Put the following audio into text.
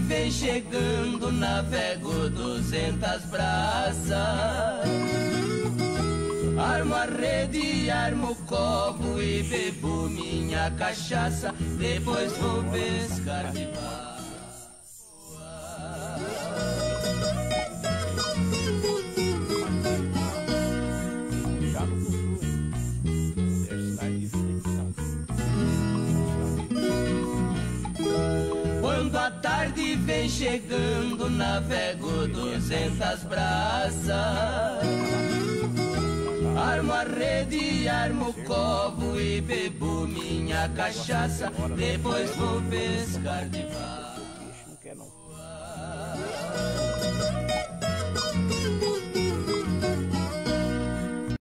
vem chegando, navego 200 braças. Armo a rede, armo o covo e bebo minha cachaça. Depois vou pescar de barra. Quando a tarde vem chegando, navego 200 braças. Armo a rede, armo o covo e bebo minha cachaça. Depois vou pescar de barra. Não quer não.